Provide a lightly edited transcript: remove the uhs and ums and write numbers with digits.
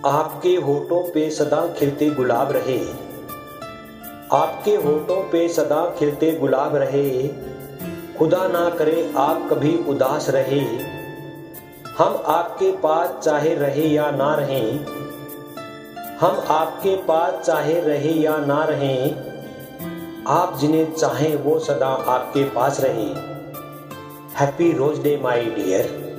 आपके होठों पे सदा खिलते गुलाब रहे, आपके होठों पे सदा खिलते गुलाब रहे, खुदा ना करे आप कभी उदास रहे। हम आपके पास चाहे रहे या ना रहें, हम आपके पास चाहे रहे या ना रहें, आप जिन्हें चाहें वो सदा आपके पास रहे। Happy rose day my dear.